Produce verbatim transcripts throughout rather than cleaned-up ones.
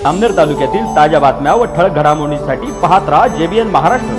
जामनेर तालुक्यातील ताज्या बातम्या व ठळक घडामोडींसाठी पाहत राहा जेबीएन महाराष्ट्र।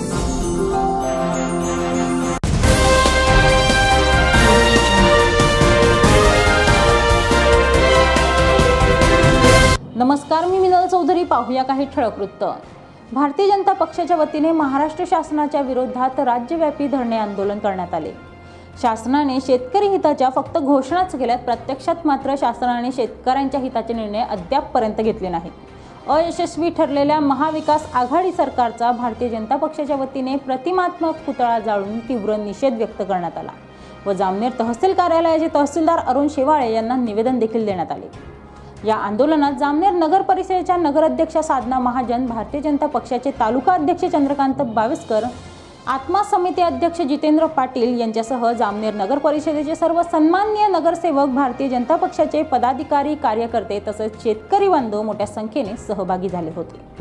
नमस्कार, मी मिनल चौधरी। पाहूया काही ठळक वृत्त। भारतीय जनता पक्षाच्या वतीने महाराष्ट्र शासनाच्या विरोधात राज्यव्यापी धरणे आंदोलन करण्यात आले। शासनाने शेतकरी हिताच्या फक्त घोषणाच केल्यात, प्रत्यक्षात मात्र शासनाने शेतकऱ्यांच्या हिताचे निर्णय अद्यापपर्यंत घेतले नाहीत। अयशस्वी ठरलेल्या महाविकास आघाडी सरकारचा भारतीय जनता पक्षाच्या वतीने प्रतिमात्मक पुतळा जाळून तीव्र निषेध व्यक्त करण्यात आला व जामनेर तहसील कार्यालयाचे तहसीलदार अरुण शेवाळे यांना निवेदन देखील देण्यात आले। या आंदोलनात जामनेर नगर परिषदेच्या नगराध्यक्षा साधना महाजन, भारतीय जनता पक्षाचे तालुका अध्यक्ष चंद्रकांत बाविस्कर, आत्मा समिती अध्यक्ष जितेंद्र पाटील यांच्यासह जामनेर नगर परिषदेचे सर्व सन्माननीय नगरसेवक, भारतीय जनता पक्षाचे पदाधिकारी, कार्यकर्ते तसेच शेतकरी बांधव मोठ्या संख्येने सहभागी झाले होते।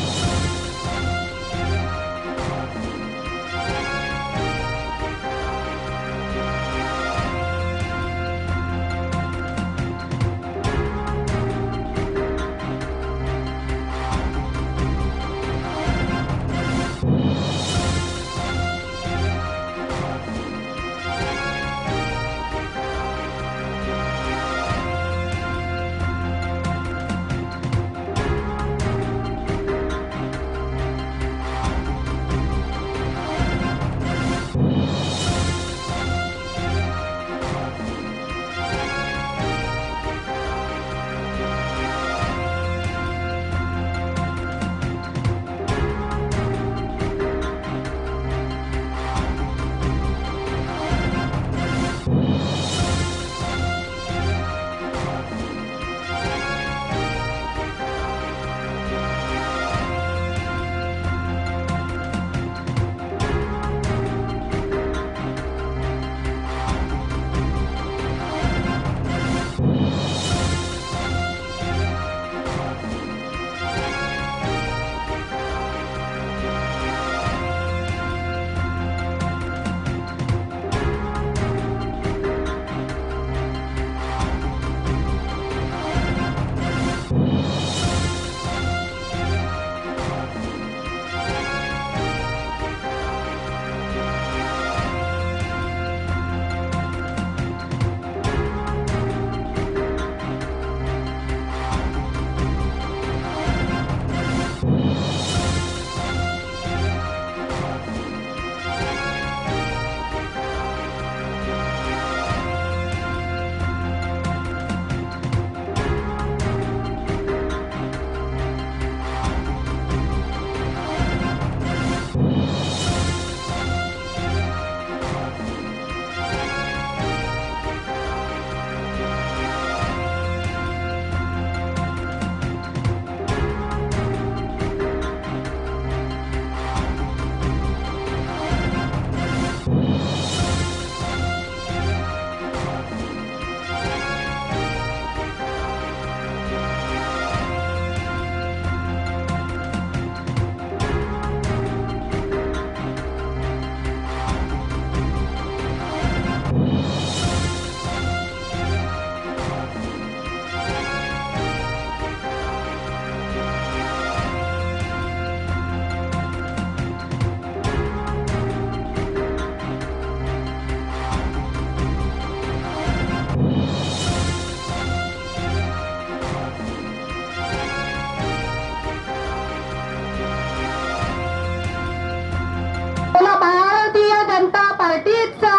भारतीय जनता पार्टीचा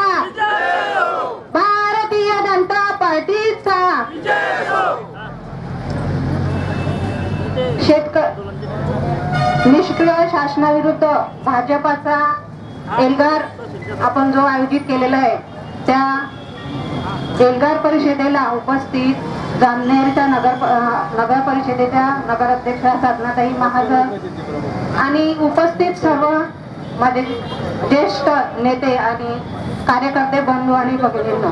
भारतीय जनता पार्टीचा शेतकरी निष्क्रिय शासनाविरुद्ध भाजपाचा एल्गार आपण जो आयोजित केलेला आहे, त्या एल्गार परिषदेला उपस्थित जामनेरच्या नगर नगर परिषदेच्या नगराध्यक्षा साधनाताई महाजन आणि उपस्थित सर्व माझे ज्येष्ठ नेते आणि कार्यकर्ते बंधू आणि भगिनींनो,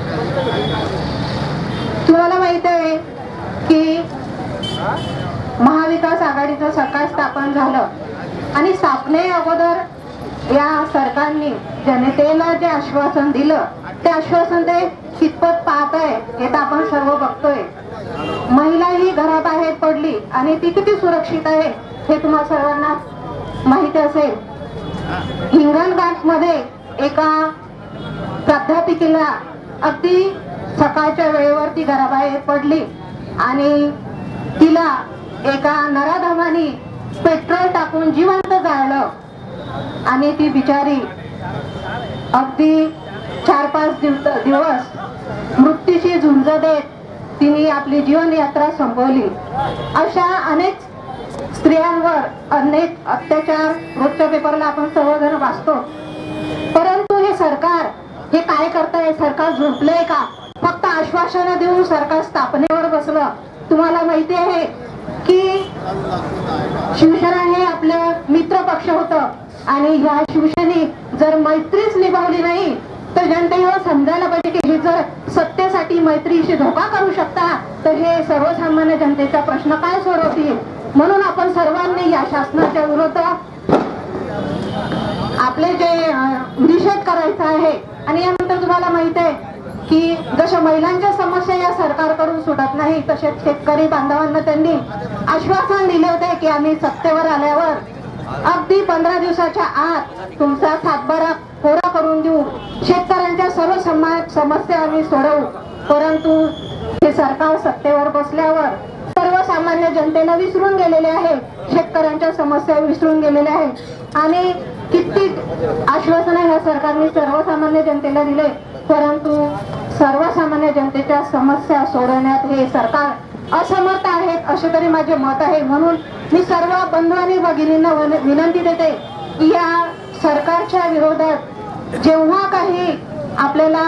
तुम्हाला माहित आहे की महाविकास आघाडीचं सरकार स्थापन झालं आणि स्थापने अगोदर या सरकारने जनतेला जे आश्वासन दिलं ते आश्वासन ते कितपत पाहत आहे हे तर आपण सर्व बघतोय। महिला ही घरात आहेत पडली आणि ती किती सुरक्षित आहे हे तुम्हा सर्वांना माहिती असेल. हिंगणघाट मध्ये एका प्राध्यापिकेला अगदी सकाळच्या वेळेवर ती घराबाहेर पडली आणि तिला एका नराधमाने पेट्रोल टाकून जिवंत जाळलं आणि ती बिचारी अगदी चार पाच दिवस मृत्यूशी झुंज देत तिने आपली जीवन यात्रा संपवली. अशा अनेक स्त्रियांवर अनेक अत्याचार रोजच्या पेपरला आपण सर्वजण वाचतो. परंतु हे सरकार हे काय करतंय? सरकार झोपलंय का? फक्त आश्वासनं देऊन सरकार स्थापनेवर बसलं. तुम्हाला माहिती आहे की शिवसेना हे आपलं मित्र पक्ष होतं आणि ह्या शिवसेनेत जर मैत्रीच निभावली नाही तर जनतेला समजायला पाहिजे की हे जर सत्तेसाठी मैत्रीशी धोका करू शकता तर हे सर्वसामान्य जनतेचा प्रश्न काय सोडवतील. म्हणून आपण सर्वांनी या शासनाच्या विरोधात आपले जे निषेध करायचा आहे. आणि यानंतर तुम्हाला माहिती आहे की जशा महिलांच्या समस्या या सरकारकडून सुटत नाही तसेच शेतकरी बांधवांना त्यांनी आश्वासन दिले होते की आम्ही सत्तेवर आल्यावर अगदी पंधरा दिवसाच्या आत तुमचा सातबारा कोरा करून देऊ, शेतकऱ्यांच्या सर्व समस्या आम्ही सोडवू. परंतु हे सरकार सत्तेवर बसल्यावर सर्वसामान्य जनतेला विसरून गेलेले आहे, शेतकऱ्यांच्या समस्या विसरून गेलेल्या आहेत आणि कित्येक आश्वासनं ह्या सरकारने सर्वसामान्य जनतेला दिले. परंतु सर्वसामान्य जनतेच्या समस्या सोडवण्यात हे सरकार असमर्थ आहेत असे तरी माझे मत आहे. म्हणून मी सर्व बंधू आणि भगिनींना विनंती देते की या सरकारच्या विरोधात जेव्हा काही आपल्याला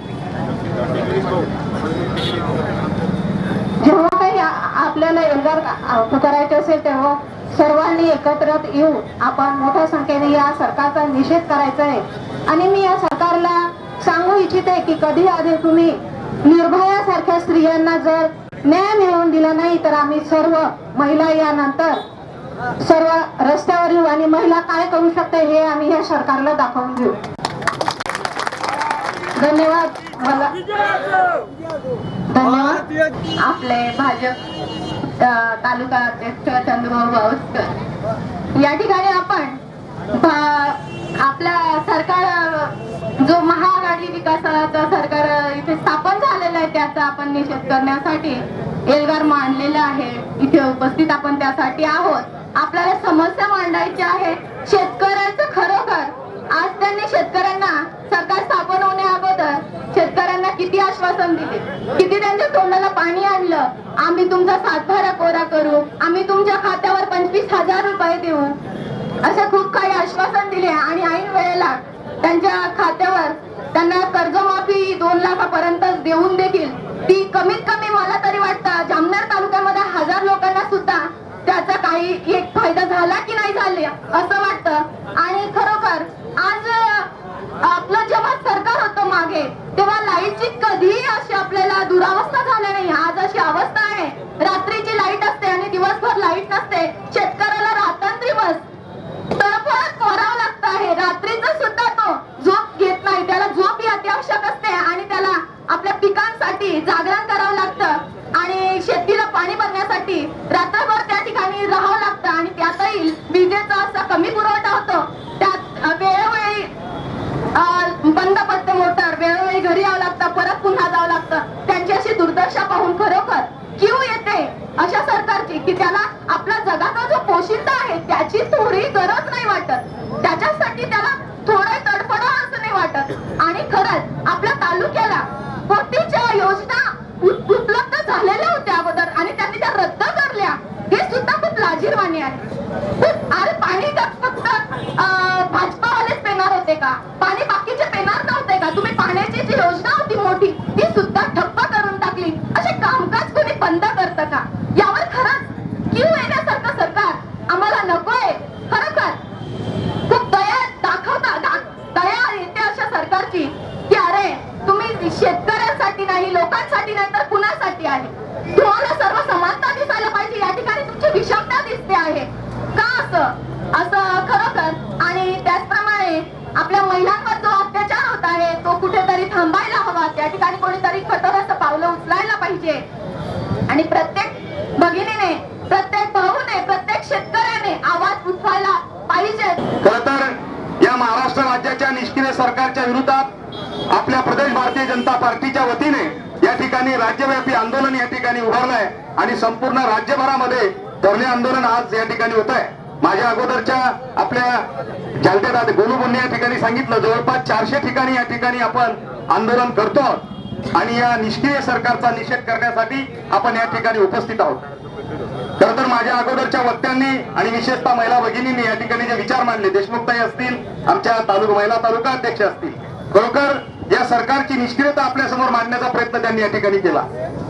जेव्हा काही आपल्याला एल्गार करायचे असेल तेव्हा सर्वांनी एकत्र येऊ आपण मोठ्या संख्येने या सरकारचा निषेध करायचा आहे. आणि मी या सरकारला सांगू इच्छिते की कधी आधी तुम्ही निर्भया सारख्या स्त्रियांना जर न्याय मिळवून दिला नाही तर आम्ही सर्व महिला यानंतर सर्व रस्त्यावर येऊ आणि महिला काय करू शकते हे आम्ही या सरकारला दाखवून देऊ. धन्यवाद. मला धन्यवाद. आपले भाजप तालुका अध्यक्ष चंद्रभाऊ बावस्कर या ठिकाणी आपण आपल्या सरकार जो महाआघाडी विकासाचा सरकार इथे स्थापन झालेला आहे त्याचा आपण निषेध करण्यासाठी एल्गार मांडलेला आहे. इथे उपस्थित आपण त्यासाठी आहोत. आपल्याला समस्या मांडायची आहे शेतकऱ्यांचं. खरोखर आज त्यांनी शेतकऱ्यांना सरकार स्थापन होण्या अगोदर शेतकऱ्यांना किती आश्वासन दिले, किती त्यांच्या तोंडाला पाणी आणलं. आम्ही तुमचा सातबारा कोरा करू, आम्ही तुमच्या खात्यावर पंचवीस हजार रुपये देऊ, असे खूप काही आश्वासन दिले आणि ऐन वेळेला त्यांच्या खात्यावर त्यांना कर्जमाफी दोन लाखापर्यंत देऊन देखील ती कमीत कमी मला तरी वाटतं जामनेर तालुक्यामध्ये हजार लोकांना सुद्धा त्याचा काही एक फायदा झाला की नाही झाले असं वाटतं. आणि खरोखर आज आपलं जेव्हा सरकार होतं मागे तेव्हा लाईटची कधीही अशी आपल्याला दुरावस्था झाली नाही. आज अशी अवस्था आहे रात्रीची लाईट असते आणि दिवसभर लाईट नसते. शेतकऱ्याला रात्रंदिवस तडफडत मरावं लागतं आहे. रात्रीचं सुद्धा तो झोप घेत नाही, त्याला झोप ही अत्यावश्यक असते आणि त्याला आपल्या पिकांसाठी जागरण करावं लागतं आणि शेतीला पाणी भरण्यासाठी रात्रभर त्या ठिकाणी राहावं लागतं आणि त्यातही विजेचा असा कमी पुरवठा होतो. त्यात वेळोवेळी बंद पडते मोटर, वेळोवेळी घरी यावं लागतं, परत पुन्हा जावं लागतं. त्यांची अशी दुर्दशा पाहून खरोखर किंवा येते अशा सरकारची की त्याला आपला जगाचा जो पोशिंदा आहे त्याची थोडी गरज नाही वाटत, त्याच्यासाठी त्याला थोडं तडफडा असं नाही वाटत. आणि खरंच आपल्या तालुक्याला कोटीच्या योजना उपलब्ध झालेल्या होत्या अगोदर आणि त्यांनी त्या रद्द करल्या हे सुद्धा खूप लाजीरवाणी आहे. अरे पाणी फक्त भाजपावालेच पेणार होते का? पाणी बाकीचे पेणार नव्हते का? तुम्ही पाण्याची जी योजना होती मोठी ती सुद्धा ठप्प करून टाकली. असे कामकाज कोणी बंद करतं का? यावर खरंच किंवा येण्यासारखं सरकार आम्हाला नकोय. खरोखर खूप दया दाखवता दया येते अशा सरकारची की अरे तुम्ही शेतकऱ्यांसाठी नाही, लोकांसाठी नाही तर कुणासाठी आहे? तुम्हाला सर्व समानता दिसायला पाहिजे. या ठिकाणी तुमची विषमता दिसते आहे का? असं असं खरोखर. आणि त्याचप्रमाणे आपल्या महिलांवर जो अत्याचार होत आहे तो कुठेतरी थांबायला हवा. त्या ठिकाणी कोणीतरी कठोर असं पावलं उचलायला पाहिजे आणि प्रत्येक भगिनीने प्रत्येक भाऊने प्रत्येक शेतकऱ्याने आवाज उठवायला पाहिजे। खरं तर या महाराष्ट्र राज्याच्या निष्क्रिय सरकारच्या विरोधात आपल्या प्रदेश भारतीय जनता पार्टीच्या वतीने या ठिकाणी राज्यव्यापी आंदोलन या ठिकाणी उभारलंय आणि संपूर्ण राज्यभरामध्ये धरणे आंदोलन आज या ठिकाणी होत आहे। माझ्या अगोदरच्या आपल्या जालतेदार गोलूबोंनी या ठिकाणी सांगितलं जवळपास चारशे ठिकाणी या ठिकाणी आपण आंदोलन करतो आणि या निष्क्रिय सरकारचा निषेध करण्यासाठी आपण या ठिकाणी उपस्थित आहोत। खरं तर माझ्या अगोदरच्या वक्त्यांनी आणि विशेषतः महिला भगिनींनी या ठिकाणी जे विचार मांडले, देशमुखताई असतील, आमच्या तालुका महिला तालुका अध्यक्ष असतील, खरोखर या सरकारची निष्क्रियता आपल्या समोर मांडण्याचा प्रयत्न त्यांनी या ठिकाणी केला।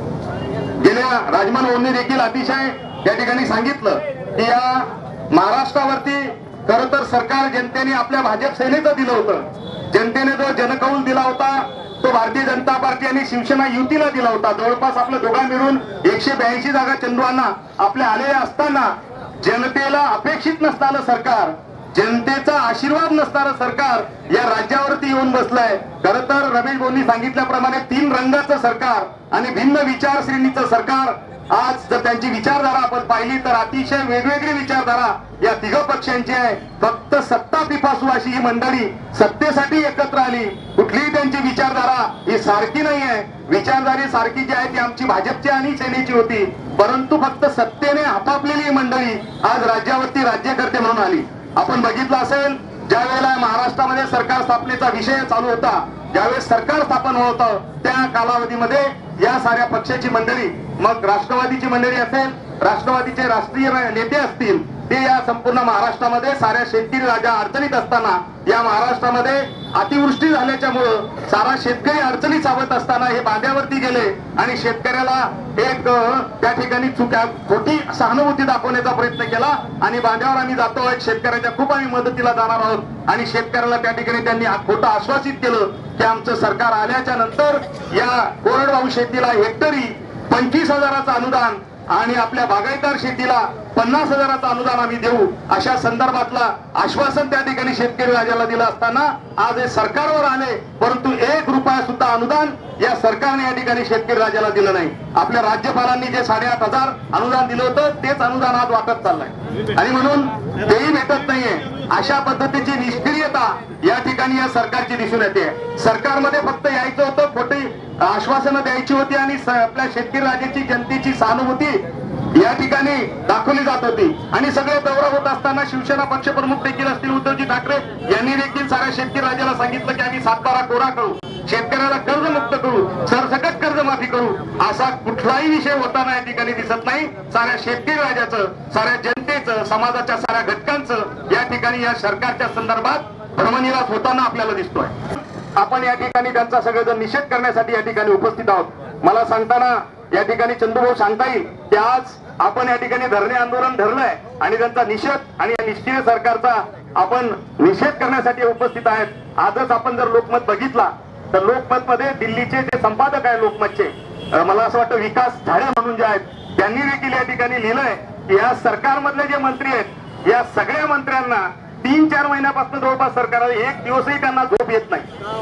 गेल्या राजमान ओंनी देखील अतिशय या ठिकाणी सांगितलं की या महाराष्ट्रावरती खरं तर सरकार जनतेने आपल्या भाजप सेनेचं दिलं होतं। जनतेने जो जनकौल दिला होता तो भारतीय जनता पार्टी आणि शिवसेना युतीला दिला होता। जवळपास आपल्या दोघां मिळून एकशे ब्याऐंशी जागा चंदुआंना आपल्या आलेल्या असताना जनतेला अपेक्षित नसणारं सरकार, जनतेचा आशीर्वाद नसणारं सरकार या राज्यावरती येऊन बसलंय। खरं तर रमेश भाऊंनी सांगितल्याप्रमाणे तीन रंगाचं सरकार आणि भिन्न विचारश्रेणीचं सरकार। आज जर त्यांची विचारधारा आपण पाहिली तर अतिशय वेगवेगळी विचारधारा या तिघ पक्षांची आहे। फक्त सत्ता पिपासू अशी ही मंडळी सत्तेसाठी एकत्र आली, कुठलीही त्यांची विचारधारा ही सारखी नाही आहे। विचारधारी सारखी जी आहे ती आमची भाजपची आणि सेनेची होती, परंतु फक्त सत्तेने आपापलेली मंडळी आज राज्यावरती राज्यकर्ते म्हणून आली। आपण बघितलं असेल ज्या वेळेला महाराष्ट्रामध्ये सरकार स्थापनेचा विषय चालू होता, ज्यावेळेस सरकार स्थापन होत होतं त्या कालावधीमध्ये या साऱ्या पक्षाची मंडळी, मग राष्ट्रवादीची मंडळी असेल, राष्ट्रवादीचे राष्ट्रीय नेते असतील, ते या संपूर्ण महाराष्ट्रामध्ये साऱ्या शेतकरी राजा अडचणीत असताना, या महाराष्ट्रामध्ये अतिवृष्टी झाल्याच्यामुळं सारा शेतकरी अडचणीत सावत असताना हे बांध्यावरती गेले आणि शेतकऱ्याला एक त्या ठिकाणी चुक्या खोटी सहानुभूती दाखवण्याचा प्रयत्न केला आणि बांध्यावर आम्ही जातो, शेतकऱ्याच्या खूप आम्ही मदतीला जाणार आहोत आणि शेतकऱ्याला त्या ठिकाणी त्यांनी खोटं आश्वासित केलं की आमचं सरकार आल्याच्या नंतर या कोरडवाहू शेतीला हेक्टरी पंचवीस हजाराचं अनुदान आणि आपल्या बागायतदार शेतीला पन्नास हजाराचं अनुदान आम्ही देऊ अशा संदर्भातला आश्वासन त्या ठिकाणी शेतकरी राजाला दिलं असताना आज हे सरकारवर आले, परंतु एक रुपया सुद्धा अनुदान या सरकारने या ठिकाणी शेतकरी राजाला दिलं नाही। आपल्या राज्यपालांनी जे साडेआठ हजार अनुदान दिलं होतं तेच अनुदान आज वाटत चाललंय आणि म्हणून तेही भेटत नाहीये। अशा पद्धतीची निष्क्रियता या ठिकाणी या सरकारची दिसून येते। सरकारमध्ये फक्त यायचं होतं, खोटी आश्वासनं द्यायची होती आणि आपल्या शेतकरी राजाची जनतेची सहानुभूती या ठिकाणी दाखवली जात होती आणि सगळे दौरा होत असताना शिवसेना पक्षप्रमुख देखील असतील उद्धवजी ठाकरे यांनी देखील साऱ्या शेतकरी राजाला सांगितलं की आम्ही सातबारा कोरा करू, शेतकऱ्याला कर्जमुक्त करू, सरसकट कर्जमाफी करू। असा कुठलाही विषय होताना या ठिकाणी दिसत नाही। साऱ्या शेतकरी राजाचं, साऱ्या जनतेचं, समाजाच्या साऱ्या घटकांचं या ठिकाणी या सरकारच्या संदर्भात भ्रमनिरास होताना आपल्याला दिसतोय। आपण या ठिकाणी त्यांचा सगळेजण निषेध करण्यासाठी या ठिकाणी उपस्थित आहोत। मला सांगताना या ठिकाणी चंदूभाऊ सांगता येईल की आज आपण या ठिकाणी धरणे आंदोलन धरलंय आणि त्यांचा निषेध आणि या निष्क्रिय सरकारचा आपण निषेध करण्यासाठी उपस्थित आहेत। आजच आपण जर लोकमत बघितला तर लोकमत मध्ये दिल्लीचे जे संपादक आहे लोकमतचे, मला असं वाटतं विकास झाडे म्हणून जे आहेत, त्यांनी देखील या ठिकाणी लिहिलंय की या सरकारमधले जे मंत्री आहेत या सगळ्या मंत्र्यांना तीन चार महिन्यापासून जवळपास सरकारला एक दिवसही त्यांना झोप येत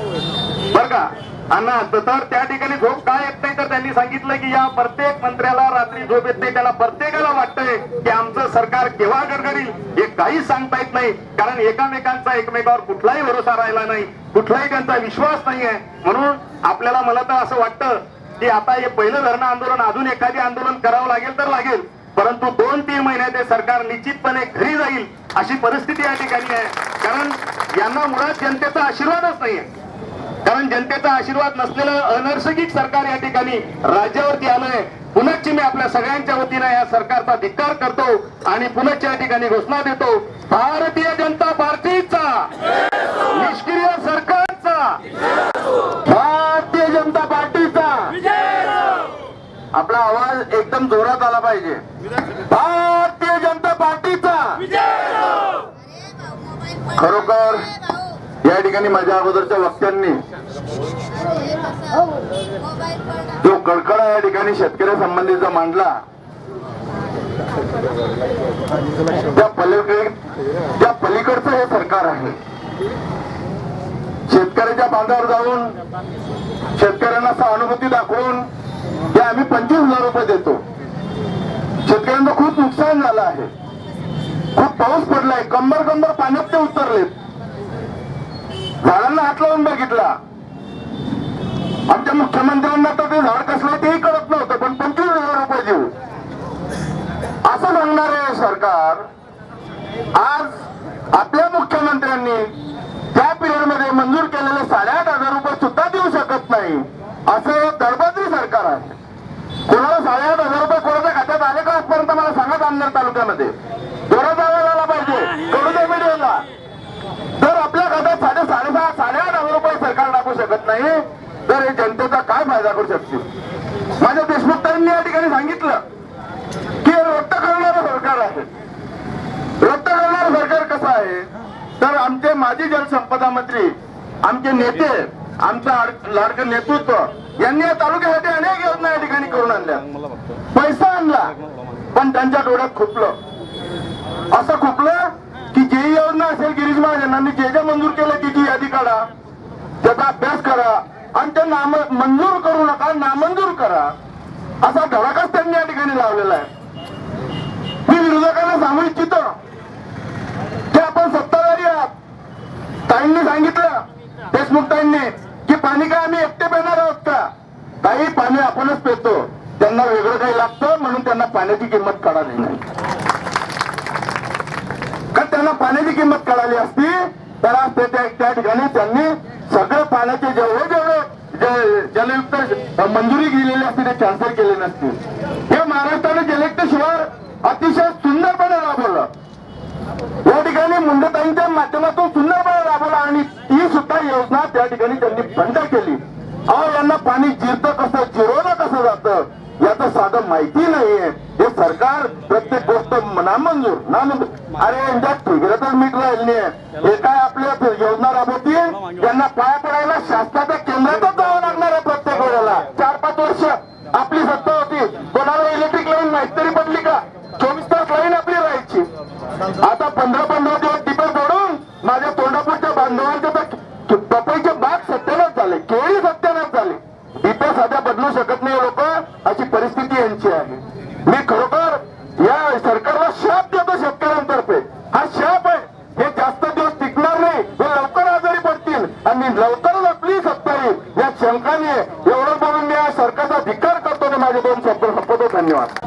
नाही बरं का अण्णा। तर त्या ठिकाणी झोप काय येत नाही तर त्यांनी सांगितलं की या प्रत्येक मंत्र्याला रात्री झोप येत नाही, त्याला प्रत्येकाला वाटतंय की आमचं सरकार केव्हा गडगडील हे काहीच सांगता येत नाही, कारण एकामेकांचा एकमेकावर कुठलाही भरोसा राहिला नाही, कुठलाही त्यांचा विश्वास नाहीये। म्हणून आपल्याला मला तर असं वाटतं की आता हे पहिलं धरणं आंदोलन अजून एखादी आंदोलन करावं लागेल तर लागेल, परंतु दोन तीन महिन्यात हे सरकार निश्चितपणे घरी जाईल अशी परिस्थिती या ठिकाणी आहे। कारण यांना मुळात जनतेचा आशीर्वादच नाहीये, कारण जनतेचा आशीर्वाद नसलेलं अनैसर्गिक सरकार या ठिकाणी राज्यावरती आलंय। पुनश्च मी आपल्या सगळ्यांच्या वतीने या सरकारचा धिक्कार करतो आणि पुनश्च या ठिकाणी घोषणा देतो, भारतीय जनता पार्टीचा, निष्क्रिय सरकारचा, भारतीय जनता पार्टीचा। आपला आवाज एकदम जोरात आला पाहिजे। भारतीय जनता पार्टीचा। खरोखर या ठिकाणी माझ्या अगोदरच्या वक्त्यांनी जो कडकडा या ठिकाणी शेतकऱ्या संबंधीचा मांडला, त्या पलीकडे त्या पलीकडचं हे सरकार आहे। शेतकऱ्याच्या बांधावर जाऊन शेतकऱ्यांना सहानुभूती दाखवून ते आम्ही पंचवीस हजार रुपये देतो, शेतकऱ्यांचं खूप नुकसान आला आहे. खूप पाऊस पडलाय, कंबर कंबर पाण्यात ते उतरलेत. झाडांना हात लावून बघितला. आमच्या मुख्यमंत्र्यांना तर ते झाड कसलं तेही कळत नव्हतं, पण पंचवीस हजार रुपये देऊ असं सांगणारे सरकार आज आपल्या मुख्यमंत्र्यांनी त्या पिरियड मध्ये मंजूर केलेले साडेआठ हजार रुपये सुद्धा देऊ शकत नाही असं दळबद्री सरकार आहे. कोणाला साडेआठ हजार रुपये कोणाच्या खात्यात आले का आजपर्यंत मला सांगा. जामनेर तालुक्यामध्ये जोरात आवाज आला पाहिजे कळू दे मीडियाला. जर आपल्या खात्यात साडे साडेसहा साडेआठ हजार रुपये सरकार टाकू शकत नाही तर हे जनतेचा काय फायदा करू शकतील. माझ्या देशमुख ताईंनी या ठिकाणी सांगितलं की हे रद्द करणारं सरकार आहे. रद्द करणारं सरकार कसं आहे तर आमचे माजी जलसंपदा मंत्री, आमचे नेते, आमचं लाडकं नेतृत्व यांनी या तालुक्यासाठी अनेक योजना या ठिकाणी करून आणल्या. पैसा आणला पण त्यांच्या डोळ्यात खुपलं. असं खुपलं की जे योजना असेल गिरीश महाजनांनी जे जे मंजूर केलं त्याची यादी काढा, त्याचा अभ्यास करा आणि ते नाम मंजूर करू नका, नामंजूर करा असा धडाकाच त्यांनी या ठिकाणी लावलेला आहे. मी विरोधकांना सांगू इच्छितो की आपण सत्ताधारी आहात. ताईंनी सांगितलं, देशमुख ताईंनी, की पाणी काय आम्ही एकटे पिणार आहोत का. काही पाणी आपणच पितो, त्यांना वेगळं काही लागतं म्हणून त्यांना पाण्याची किंमत कळाली नाही. का त्यांना पाण्याची किंमत कळाली असती तर आज त्या ठिकाणी त्यांनी सगळं पाण्याचे जेवढे जेवढे जलयुक्त मंजुरी दिलेली असते ते कॅन्सल केले नसते. हे महाराष्ट्राने जलयुक्त शिवार अतिशय सुंदरपणे राबवलं. या ठिकाणी मुंडेताईंच्या माध्यमातून सुंदरपणे राबवला आणि ती सुद्धा योजना त्या ठिकाणी त्यांनी बंद केली. अहो यांना पाणी जिरतं कसं, जिरवलं कसं जातं याचं साधं माहिती नाहीये. हे सरकार प्रत्येक गोष्ट नामंजूर नामंजूर. अरे यांच्या ठिगऱ्यातच मीठ राहिलं नाही. हे काय आपल्या योजना राबवतील यांना पाया पडायला शासनाच्या केंद्रातच जावं लागणार आहे. प्रत्येक वेळेला चार पाच वर्ष आपली सत्ता होती, कोणाला इलेक्ट्रिक लाईन माहिती तरी पडली का. चोवीस तास लाईन आपली राहायची. आता पंधरा पंधरा दिवस टिपे फोडून माझ्या तोंडापूरच्या बांधवांच्या तर पपईचे बाग सत्यानाश झाले, केळी सत्यानाश झाले. टिपे साध्या बदलू शकत नाही लोक, अशी परिस्थिती यांची आहे. मी खरोखर या सरकारला शाप देतो शेतकऱ्यांतर्फे. हा शाप आहे, हे जास्त दिवस टिकणार नाही, हे लवकर आजारी पडतील आणि लवकरच आपली सत्ता येईल या शंकाने एवढं बोलून मी या सरकारचा धिक्कार करतो आणि माझे दोन शब्द संपवतो. धन्यवाद.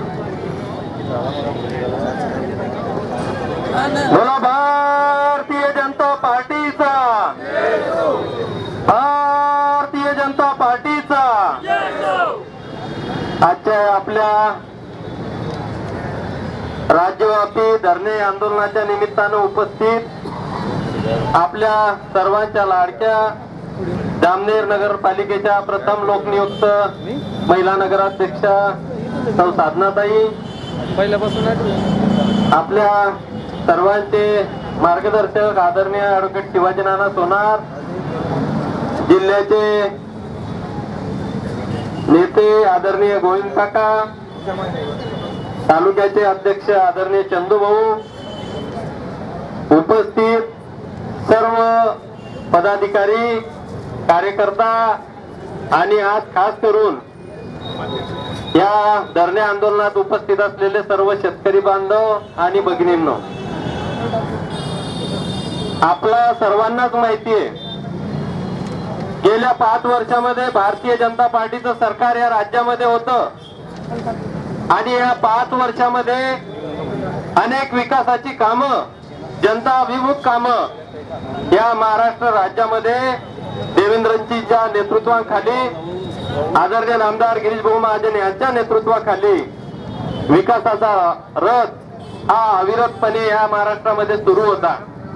बोला भारतीय जनता पार्टीचा, भारतीय जनता पार्टीचा. आजच्या आपल्या राज्यव्यापी धरणे आंदोलनाच्या निमित्तानं उपस्थित आपल्या सर्वांच्या लाडक्या जामनेर नगरपालिकेच्या प्रथम लोकनियुक्त महिला नगराध्यक्षा सौ साधनाताई, पहिल्यापासून आपल्या सर्वांचे मार्गदर्शक आदरणीय ऍडव्होकेट शिवाजी नाना सोनार, जिल्ह्याचे नेते आदरणीय गोविंद काका, तालुक्याचे अध्यक्ष आदरणीय चंदू भाऊ, उपस्थित सर्व पदाधिकारी, कार्यकर्ता आणि आज खास करून या धरणे आंदोलनात उपस्थित असलेले सर्व शेतकरी बांधव आणि भगिनींनो, आपला सर्वांनाच माहिती आहे गेल्या पाच वर्षामध्ये भारतीय जनता पार्टीचं सरकार या राज्यामध्ये होतं आणि या पाच वर्षामध्ये अनेक विकासाची कामं, जनता अभिमुख कामं या महाराष्ट्र राज्यामध्ये देवेंद्रजींच्या नेतृत्वाखाली, आदरणीय नामदार गिरीश भाऊ महाजन यांच्या नेतृत्वाखाली विकासाचा रथ हा अविरतपणे या महाराष्ट्रामध्ये सुरू होता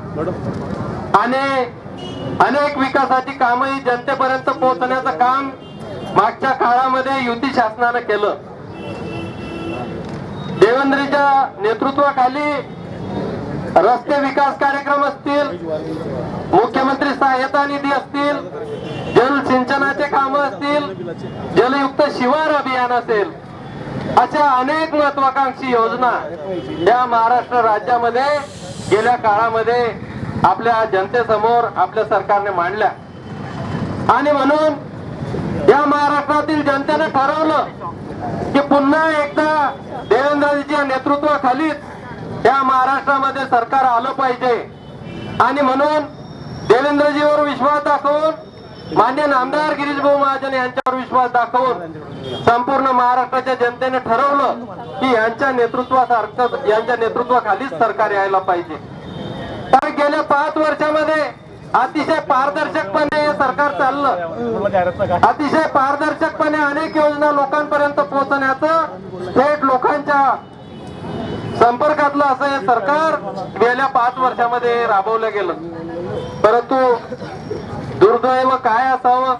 आणि अनेक विकासाची कामं ही जनतेपर्यंत पोहोचण्याचं काम मागच्या काळामध्ये युती शासनानं केलं. देवेंद्रजींच्या नेतृत्वाखाली रस्ते विकास कार्यक्रम असतील, मुख्यमंत्री सहाय्यता निधी असतील, जल सिंचनाचे काम असतील, जलयुक्त शिवार अभियान असेल, अशा अनेक महत्वाकांक्षी योजना या महाराष्ट्र राज्यामध्ये गेल्या काळामध्ये आपल्या जनतेसमोर आपल्या सरकारने मांडल्या आणि म्हणून या महाराष्ट्रातील जनतेने ठरवलं की पुन्हा एकदा देवेंद्रजीच्या नेतृत्वाखालीच या महाराष्ट्रामध्ये सरकार आलं पाहिजे आणि म्हणून देवेंद्रजीवर विश्वास दाखवून मान्य नामदार गिरीश भाऊ महाजन यांच्यावर विश्वास दाखवून संपूर्ण महाराष्ट्राच्या जनतेने ठरवलं की यांच्या नेतृत्वासारखं यांच्या नेतृत्वाखालीच सरकार यायला पाहिजे। तर गेल्या पाच वर्षामध्ये अतिशय पारदर्शकपणे हे सरकार चाललं, अतिशय पारदर्शकपणे अनेक योजना लोकांपर्यंत पोहोचण्याचं थेट लोकांच्या संपर्कातलं असं हे सरकार गेल्या पाच वर्षामध्ये राबवलं गेलं। परंतु दुर्दैव काय असावं,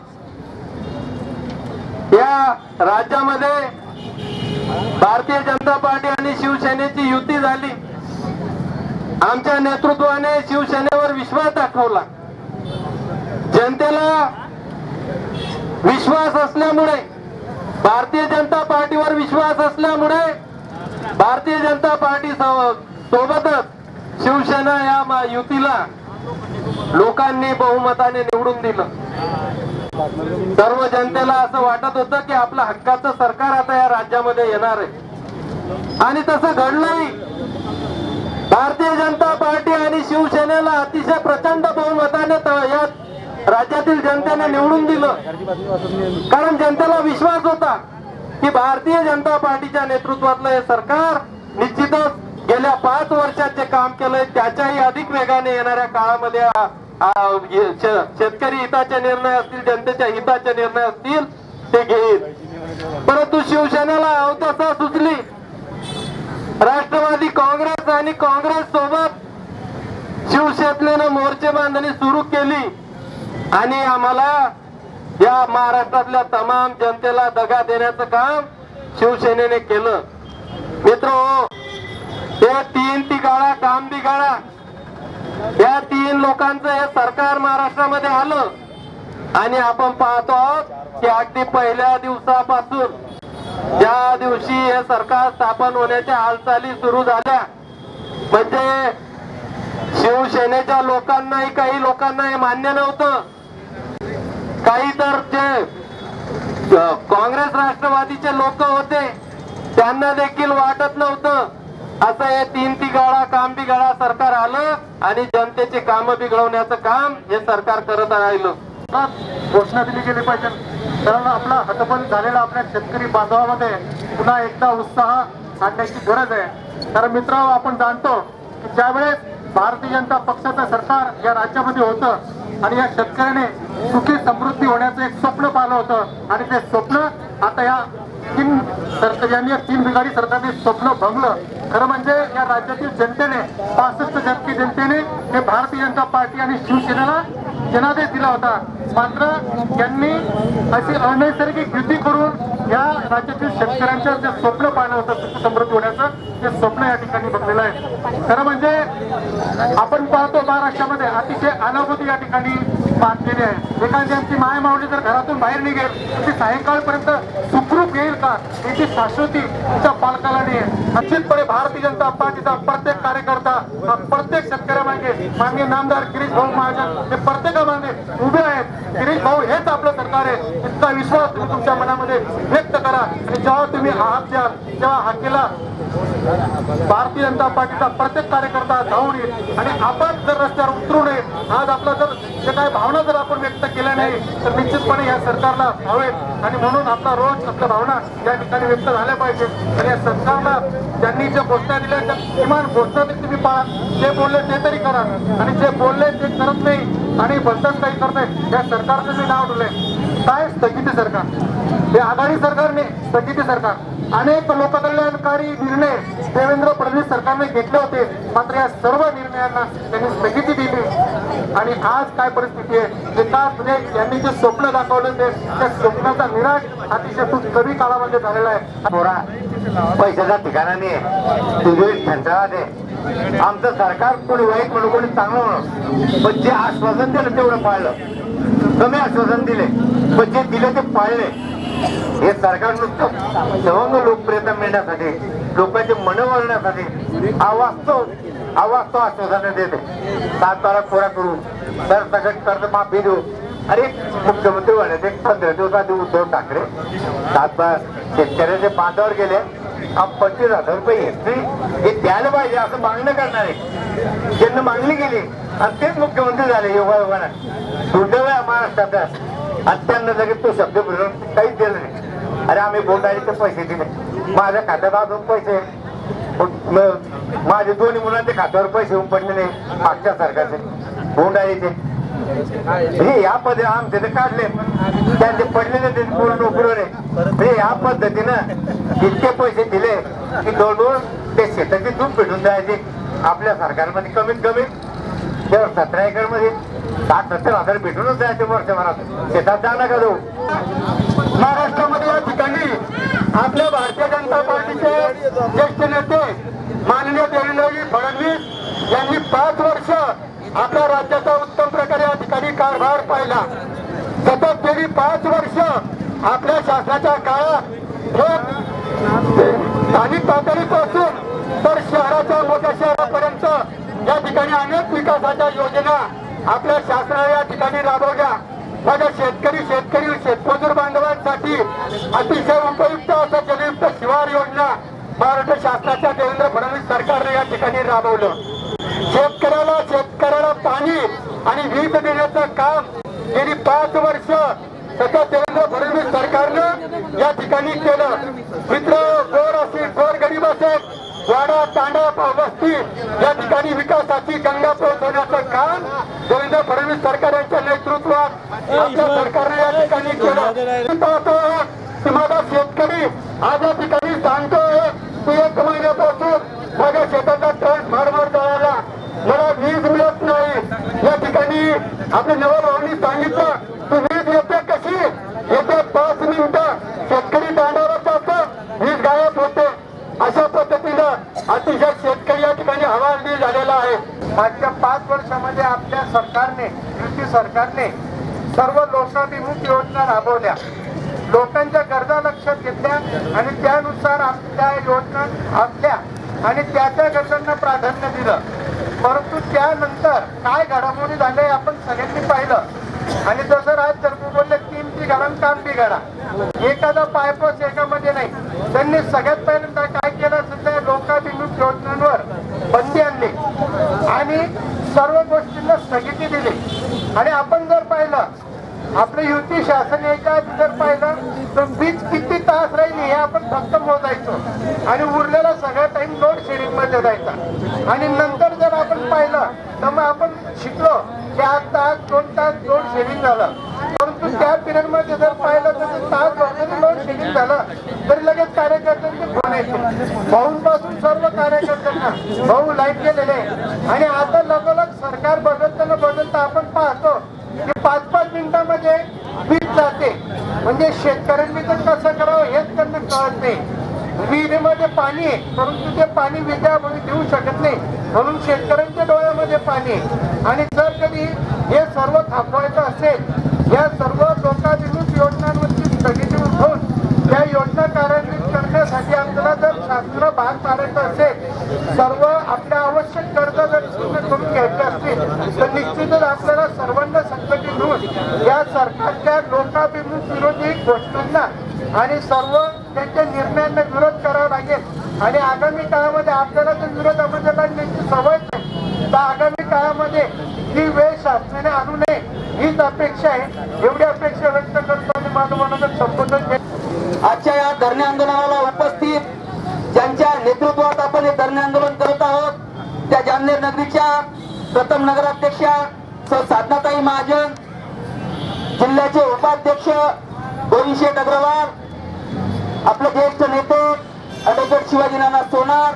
या राज्यामध्ये भारतीय जनता पार्टी आणि शिवसेनेची युती झाली। आमच्या नेतृत्वाने शिवसेनेवर विश्वास दाखवला। जनतेला विश्वास असल्यामुळे, भारतीय जनता पार्टीवर विश्वास असल्यामुळे भारतीय जनता पार्टी सोबतच शिवसेना या युतीला लोकांनी बहुमताने निवडून दिलं। सर्व जनतेला असं वाटत होतं की आपलं हक्काचं सरकार आता या राज्यामध्ये येणार आहे आणि तसं घडलंही। भारतीय जनता पार्टी आणि शिवसेनेला अतिशय प्रचंड बहुमताने या राज्यातील जनतेने निवडून दिलं, कारण जनतेला विश्वास होता की भारतीय जनता पार्टीच्या नेतृत्वातलं हे सरकार निश्चितच गेल्या पाच वर्षात जे काम केलंय त्याच्याही अधिक वेगाने येणाऱ्या काळामध्ये शेतकरी हिताचे निर्णय असतील, जनतेच्या हिताचे निर्णय असतील ते घेईल। परंतु शिवसेनेला अवतसा सुचली, राष्ट्रवादी काँग्रेस आणि काँग्रेस सोबत शिवसेनेनं मोर्चे बांधणी सुरू केली आणि आम्हाला या महाराष्ट्रातल्या तमाम जनतेला दगा देण्याचं काम शिवसेनेने केलं। मित्रहो, हे तीन तिघाळा काम बिघाडा या तीन लोकांचं हे सरकार महाराष्ट्रामध्ये आलं आणि आपण पाहतो आहोत की अगदी पहिल्या दिवसापासून ज्या दिवशी हे सरकार स्थापन होण्याच्या हालचाली सुरू झाल्या, म्हणजे शिवसेनेच्या लोकांनाही काही लोकांना हे मान्य नव्हतं, काही तर जे काँग्रेस राष्ट्रवादीचे लोक होते त्यांना देखील वाटत नव्हतं असं हे तीन तिघाळा काम बिघाडा सरकार आलं आणि जनतेचे काम बिघडवण्याचं काम हे सरकार करत राहिलं। घोषणा दिली गेली पाहिजे, कारण आपला हतबल झालेला आपल्या शेतकरी बांधवामध्ये पुन्हा एकदा उत्साह आणण्याची गरज आहे। तर मित्र, आपण जाणतो की ज्यावेळेस भारतीय जनता पक्षाचं सरकार या राज्यामध्ये होतं आणि या शेतकऱ्याने सुखी समृद्धी होण्याचं एक स्वप्न पाहिलं होतं आणि ते स्वप्न आता या तीन सरकार यांनी तीन बिघाडी सरकारने स्वप्न भंगलं। खरं म्हणजे या राज्यातील जनतेने, पासष्ट टक्के जनतेने हे भारतीय जनता पार्टी आणि शिवसेनेला जनादेश दिला होता, मात्र यांनी अशी अनैसर्गिक युती करून या राज्यातील शेतकऱ्यांचं जे स्वप्न पाहिलं होतं सुखी समृद्धी होण्याचं, ते स्वप्न या ठिकाणी बघलेलं आहे। खरं म्हणजे आपण पाहतो महाराष्ट्रामध्ये अतिशय अनाभूती या ठिकाणी बांधलेली आहे। एखादी आमची माय माऊली जर घरातून बाहेर निघेल ती सायंकाळपर्यंत सुखरूप येईल का, याची शाश्वती तिच्या पालकाला नाही आहे। निश्चितपणे भारतीय जनता पार्टीचा प्रत्येक कार्यकर्ता हा प्रत्येक शेतकऱ्यामागे माननीय नामदार गिरीश भाऊ महाजन हे प्रत्येकामागे उभे आहेत। गिरीश भाऊ हेच आपलं सरकार आहे, इतका विश्वास तुम्ही तुमच्या मनामध्ये व्यक्त करा आणि जेव्हा तुम्ही हात द्याल तेव्हा हाकेला भारतीय जनता पार्टीचा प्रत्येक कार्यकर्ता धावून येईल आणि आपण जर रस्त्यावर उतरू नये, आज आपला जर जे काही भावना जर आपण व्यक्त केल्या नाही तर निश्चितपणे या सरकारला हवेत आणि म्हणून आपला रोज आपल्या भावना या ठिकाणी व्यक्त झाल्या पाहिजे। आणि या सरकारला त्यांनी जे घोषणा दिल्या त्या किमान घोषणा तरी तुम्ही पाळा, जे बोलले ते तरी करा आणि जे बोलले ते करत नाही आणि बंधन काही करतायत या सरकारचं मी नाव दिलंय काय स्थगिती सरकार, हे आघाडी सरकारने स्थगिती सरकार। अनेक लोककल्याणकारी निर्णय देवेंद्र फडणवीस सरकारने घेतले होते, मात्र या सर्व निर्णयांना त्यांनी स्थगिती दिली आणि आज काय परिस्थिती आहे, विकास म्हणजे यांनी जे स्वप्न दाखवले होते त्या स्वप्नाचा निराश अतिशय खूप कमी काळामध्ये झालेला आहे। थोडा पैशाच्या ठिकाणाने तुझे ठणठणा दे, आमचं सरकार कोणी वाईट म्हणून कोणी चांगलं म्हणून, पण जे आश्वासन दिलं तेवढं पाळलं, कमी आश्वासन दिले पण जे दिले ते पाळले। हे सरकार नुसतं सवंग लोकप्रियता मिळण्यासाठी, लोकांचे मन वळण्यासाठी अवास्तव अवास्तव आश्वासने देते। सात बारा कोरा करू, सरसकट कर्ज माफी देऊ, अरे मुख्यमंत्री म्हणाले पंधरा दिवस आधी उद्धव ठाकरे सात शेतकऱ्याचे बांधावर गेले पंचवीस हजार रुपये हेक्टरी हे द्यायला पाहिजे असं मागणं करणार आहे. ज्यांना मागणी केली आणि तेच मुख्यमंत्री झाले योगायोगाने. दुर्दैव आहे महाराष्ट्रात आणि त्यांना लगेच तो शब्द बोलून काहीच दिलं नाही. अरे आम्ही बोलडाळीचे पैसे दिले, माझ्या खात्यात अजून पैसे, माझे दोन्ही मुलांच्या खात्यावर पैसे येऊन पडले नाही मागच्या सरकारचे बोंडाळीचे. हे या पद्धती आमचे ते काढले, त्यांचे पडलेले ते पूर्ण नोकरीवर. हे या पद्धतीनं इतके पैसे दिले की जवळजवळ ते शेताची दूध भेटून जायचे. आपल्या सरकारमध्ये कमीत कमी तेव्हा सतरा एकर मध्ये साठ सत्तर हजार भेटूनच जायचे वर्षभरात. शेतात जा नका जाऊ. महाराष्ट्रामध्ये या ठिकाणी आपल्या भारतीय जनता पार्टीचे ज्येष्ठ नेते माननीय देवेंद्रजी फडणवीस यांनी पाच वर्ष आपल्या राज्याचा उत्तम प्रकारे या ठिकाणी कारभार पाहिला. सतत गेली पाच वर्ष आपल्या शासनाच्या काळात स्थानिक पातळीपासून तर शहराच्या मोठ्या शहरापर्यंत या ठिकाणी अनेक विकासाच्या योजना आपल्या शासनाने या ठिकाणी राबवल्या. माझ्या शेतकरी शेतकरी शेतमजूर बांधवांसाठी अतिशय उपयुक्त असं जलयुक्त शिवार योजना महाराष्ट्र शासनाच्या देवेंद्र फडणवीस सरकारने या ठिकाणी राबवलं. शेतकऱ्याला शेतकऱ्याला पाणी आणि वीज देण्याचं काम गेली पाच वर्ष सतत देवेंद्र फडणवीस सरकारनं या ठिकाणी केलं. मित्र गोर असेल गोर गरीब असेल वाडा तांडा वस्ती या ठिकाणी विकासाची गंगा पोहोचवण्याचं काम देवेंद्र फडणवीस सरकार यांच्या नेतृत्वात आपल्या सरकारने या ठिकाणी केलं. पाहतो माझा शेतकरी आज या ठिकाणी सांगतोय की एक महिन्यापासून माझ्या शेताचा ट्रान्सफॉर्मर जळाला, मला वीज मिळत नाही. या ठिकाणी आपल्या नवभावांनी सांगितलं की वीज येते कशी, येते पाच मिनिटं शेतकरी दांडावर जातो वीज गायब होते. अशा पद्धतीनं अतिशय शेतकरी या ठिकाणी हवालदिल झालेला आहे. मागच्या पाच वर्षामध्ये आपल्या सरकारने युती सरकारने सर्व लोकाभिमुख योजना राबवल्या, लोकांच्या गरजा लक्षात घेतल्या आणि त्यानुसार आपल्या योजना आखल्या आणि त्या त्या गरजांना प्राधान्य दिलं. परंतु त्यानंतर काय घडामोडी झाले आपण सगळ्यांनी पाहिलं. आणि जसं राज जरबू बोलले तीन बिघाडा काम बिघाडा, एखादा पायपोस एकामध्ये नाही. त्यांनी सगळ्यात पहिल्यांदा काय केलं सध्या लोकाभिमुख योजनांवर बंदी आणली आणि सर्व गोष्टींना स्थगिती दिली. आणि आपण जर पाहिलं आपलं युती शासन याच्या आधी जर पाहिलं तर वीज किती तास राहील हे आपण फक्त मोजायचो आणि उरलेला सगळा टाइम लोड शेडिंग मध्ये जायचा. आणि नंतर जर आपण पाहिलं तर मग आपण शिकलो की आठ तास दोन तास लोड शेडिंग झालं. परंतु त्या पिरियड मध्ये जर पाहिलं तर तास जरी लोड शेडिंग झालं तरी लगेच कार्यकर्त्यांचे फोन यायचे भाऊंपासून सर्व कार्यकर्त्यांना, भाऊ लाईट गेलेले. आणि आता लगोलग सरकार बदलताना बदलता आपण पाहतो की पाच पाच मिनिटांमध्ये वीज जाते. म्हणजे शेतकऱ्यांनी तर कसं करावं हेच त्यांना कळत नाही. विहिरीमध्ये पाणी आहे परंतु ते पाणी विजामध्ये देऊ शकत नाही म्हणून शेतकऱ्यांच्या डोळ्यामध्ये पाणी आहे. आणि जर कधी हे सर्व थांबवायचं असेल या सर्व लोकाभिमुख योजनांवरची स्थगिती उठवून त्या योजना कार्यान्वित करण्यासाठी आपल्याला जर शास्त्र भाग पाडायचं असेल, सर्व आपल्या आवश्यक गरजा जर पूर्ण करून घ्यायच्या असतील तर निश्चितच आपल्याला सर्वांना संघटित होऊन या सरकारच्या लोकाभिमुख विरोधी घोषणांना आणि सर्व त्यांच्या निर्णयांना विरोध करावा लागेल. आणि आगामी काळामध्ये आपल्याला जर विरोधामध्ये लढण्याची सवय नाही तर आगामी काळामध्ये ही वेळ शासनाने आणू नये हीच अपेक्षा आहे. एवढी अपेक्षा व्यक्त करतो आणि माझं मनाचं संबोधन केलं. आजच्या या धरणे आंदोलनाला उपस्थित ज्यांच्या नेतृत्वात आपण हे धरणे आंदोलन करत आहोत त्या जामनेर नगरीच्या प्रथम नगराध्यक्षा सौ साधनाताई महाजन, जिल्ह्याचे उपाध्यक्ष गोविंदशेठ अग्रवाल, आपले ज्येष्ठ नेते ॲडव्होकेट शिवाजी नाना सोनार,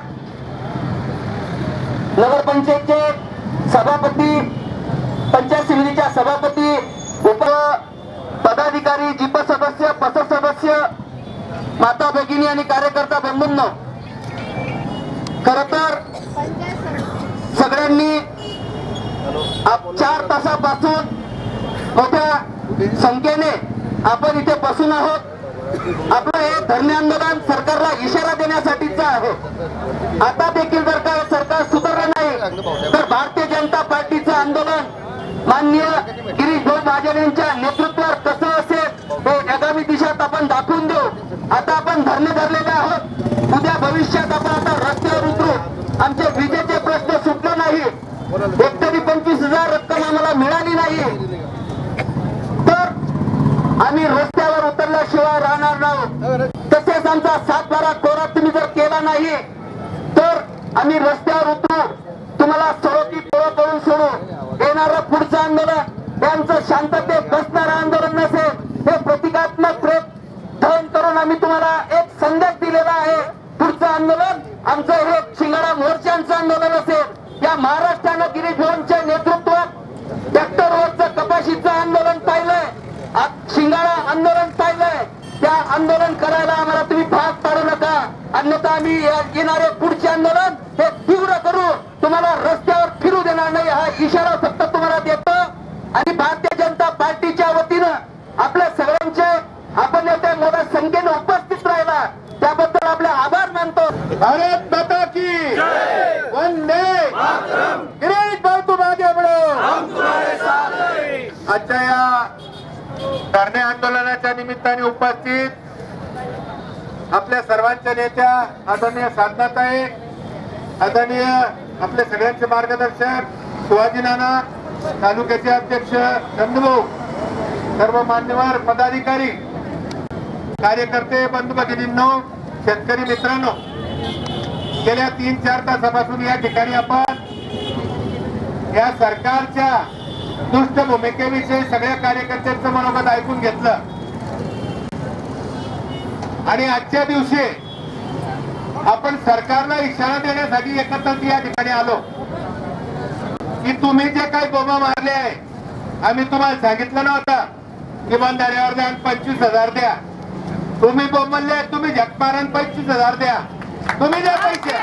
नगरपंचायतचे सभापती, पंचायत समितीच्या सभापती, उप पदाधिकारी, जिप सदस्य, पस सदस्य, माता भगिनी आणि कार्यकर्ता बंधूंनो, खर तर सगळ्यांनी चार तासापासून मोठ्या संख्येने आपण इथे बसून आहोत. आपलं हे धरणे आंदोलन सरकारला इशारा देण्यासाठीच आहे. आता देखील जर का सरकार सुधारलं नाही तर भारतीय जनता पार्टीचं आंदोलन माननीय गिरीश भाऊ महाजन शेतकऱ्यांच्या नेतृत्वावर कसं असेल हे आगामी दिशेत आपण दाखवून देऊ. आता आपण धरणे धरलेले आहोत, उद्या भविष्यात आपण आता रस्त्यावर उतरू. आमचे विजेचे प्रश्न सुटले नाही, हेक्टरी पंचवीस हजार रक्कम आम्हाला मिळाली नाही, तर आम्ही रस्त्यावर उतरल्याशिवाय राहणार नाही. तसेच आमचा सातबारा कोरा तुम्ही जर केला नाही तर आम्ही रस्त्यावर उतरू, तुम्हाला सरोकी पोळं करून सोडू. येणारं पुढचं आंदोलन हे आमचं शांततेत बसणारं आंदोलन नसेल, हे प्रतिकात्मक धन करून आम्ही तुम्हाला एक संदेश दिलेला आहे. पुढचं आंदोलन आमचं हे शिंगाडा मोर्चांचं आंदोलन असेल. या महाराष्ट्रानं गिरीश भाऊंच्या नेतृत्वात ट्रॅक्टरवरचं कपाशीचं आंदोलन पाहिलंय, शिंगाडा आंदोलन पाहिलंय. त्या आंदोलन करायला आम्हाला तुम्ही भाग पाडू नका, अन्यथा आम्ही येणारे पुढचे आंदोलन हे तीव्र करू, तुम्हाला रस्त्यावर फिरू देणार नाही हा इशारा फक्त तुम्हाला देतो. आणि भारतीय जनता पार्टीच्या वतीनं आपल्या सगळ्यांचे आपण येत्या मोठ्या संख्येने उपस्थित राहिला त्याबद्दल आपले आभार मानतो. भारत माता की वंदे गिरीश भाऊ तुम आगे बढ़ो. आजच्या या धरणे आंदोलनाच्या निमित्ताने उपस्थित आपल्या सर्वांच्या नेत्या आदरणीय साधनाताई, आदरणीय आपले सगळ्यांचे मार्गदर्शक शिवाजी नाना, तालुक्याचे अध्यक्ष चंदभाऊ, सर्व मान्यवर पदाधिकारी, कार्यकर्ते, बंधू भगिनींनो, शेतकरी मित्रांनो, गेल्या तीन चार तासापासून या ठिकाणी आपण या सरकारच्या दुष्ट भूमिकेविषयी सगळ्या कार्यकर्त्यांचं मनोगत ऐकून घेतलं. आणि आजच्या दिवशी आपण सरकारला इशारा देण्यासाठी एकत्र या ठिकाणी आलो की तुम्ही जे काही बोंबा मारले आहे, आम्ही तुम्हाला सांगितलं नव्हतं की बंधाऱ्यावर द्या पंचवीस हजार द्या. तुम्ही बोंबले, तुम्ही झकमारण पंचवीस हजार द्या, तुम्ही द्या पैसे.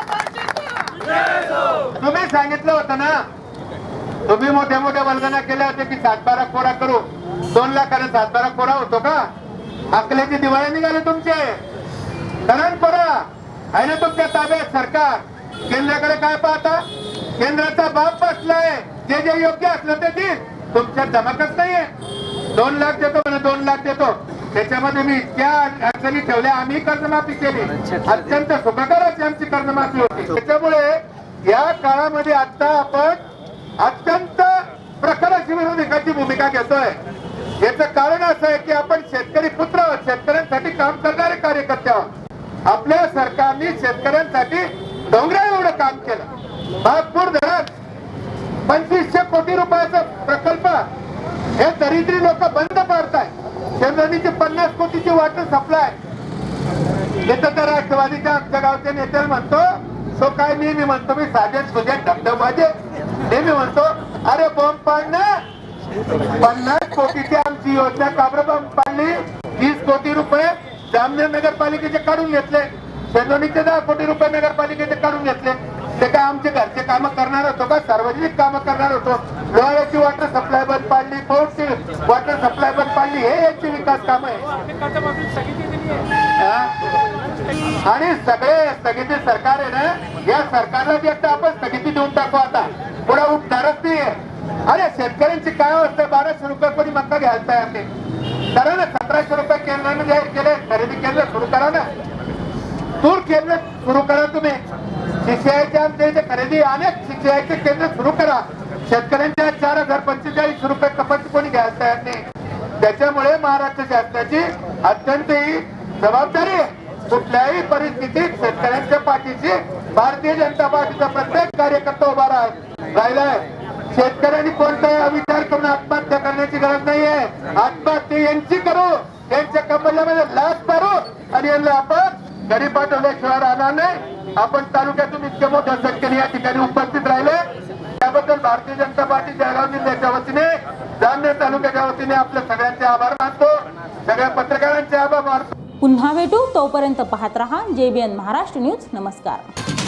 तुम्ही सांगितलं होतं ना, तुम्ही मोठ्या मोठ्या वल्गना केल्या होत्या की सातबारा कोरा करू. दोन लाखाने सातबारा कोरा होतो का? अकलेचे दिवाळे निघाले तुमचे. करण कोरा आहे ना तुमच्या ताब्यात सरकार. केंद्राकडे काय पाहता? केंद्राचा बाप बसलाय, जे जे योग्य असलं ते देईल. तुमच्यात धमकच नाहीये. दोन लाख देतो म्हणजे दोन लाख देतो, त्याच्यामध्ये मी इतक्या अडचणी ठेवल्या. आम्ही कर्जमाफी केली, अत्यंत सुखकर अशी आमची कर्जमाफी होती. त्याच्यामुळे या काळामध्ये आता आपण अत्यंत प्रखर अशी विरोधकाची भूमिका घेतोय. याचं कारण असं आहे की आपण शेतकरी पुत्र आहोत, शेतकऱ्यांसाठी काम करणारे कार्यकर्ते आहोत. आपल्या सरकारने शेतकऱ्यांसाठी डोंगरा एवढं काम केलं. बागपूर धरण पंचवीसशे कोटी रुपयाचा प्रकल्प हे दरिद्री लोक बंद पाडताय. शेतकऱ्यांची पन्नास कोटीची वॉटर सप्लाय. इथं तर राष्ट्रवादीच्या आमच्या गावच्या नेत्याला म्हणतो, सो काय नेहमी म्हणतो मी साधे सुजे धबधबाजे नेहमी म्हणतो, अरे बॉम्ब पाडणं पन्नास कोटीची आमची योजना काबर बॉम्ब पाडली. तीस कोटी रुपये जामनेर नगरपालिकेचे काढून घेतले, शेंदोनीचे दहा कोटी रुपये नगरपालिकेचे काढून घेतले. ते काय आमचे घरचे काम करणार होतो का? सार्वजनिक काम करणार होतो. लोहाराची वॉटर सप्लाय बंद पाडली, पोर्टची वॉटर सप्लाय बंद पाडली. हे यांची विकास काम आहे. आणि सगळे स्थगिती सरकार आहे ना, या सरकारला जे आपण स्थगिती देऊन टाकू. आता पुढे उठणारच नाहीये. अरे शेतकऱ्यांची काय अवस्था? बाराशे रुपये कोणी मक्का घ्यायला तयार नाही. करा ना, सतराशे रुपये केंद्राने जाहीर केले, खरेदी केंद्र सुरू करा ना. तूर केंद्र सुरू करा. तुम्ही सीसीआयचे आमच्या इथे खरेदी अनेक सीसीआयचे केंद्र सुरू करा. शेतकऱ्यांच्या चार हजार पंचेचाळीस रुपये कपात कोणी घ्यायला तयार नाही. त्याच्यामुळे महाराष्ट्र शासनाची अत्यंत ही जबाबदारी आहे. कुठल्याही परिस्थितीत शेतकऱ्यांच्या पाठीशी भारतीय जनता पार्टीचा प्रत्येक कार्यकर्ता उभा राहिलाय. शेतकऱ्यांनी कोणताही विचार करून आत्महत्या करण्याची गरज नाहीये. आत्महत्या यांची करू, त्यांच्या कंबल्यामध्ये लाच मारू आणि यांना आपण घरी पाठवल्याशिवाय राहणार नाही. आपण तालुक्यातून इतक्या मोठ्या संख्येने या ठिकाणी उपस्थित राहिले त्याबद्दल भारतीय जनता पार्टी जळगाव जिल्ह्याच्या वतीने, जामनेर तालुक्याच्या वतीने आपल्या सगळ्यांचे आभार मानतो. सगळ्या पत्रकारांचे आभार मानतो. पुन्हा भेटू, तोपर्यंत पाहत रहा जेबीएन महाराष्ट्र न्यूज. नमस्कार.